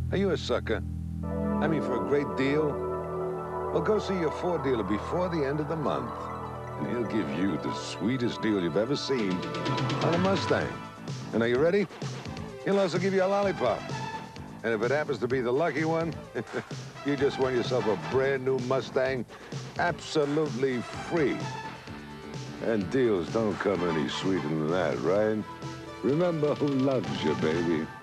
Are you a sucker? I mean, for a great deal? Well, go see your Ford dealer before the end of the month, and he'll give you the sweetest deal you've ever seen on a Mustang. And are you ready? He'll also give you a lollipop. And if it happens to be the lucky one, you just won yourself a brand new Mustang, absolutely free. And deals don't come any sweeter than that, right? Remember who loves you, baby.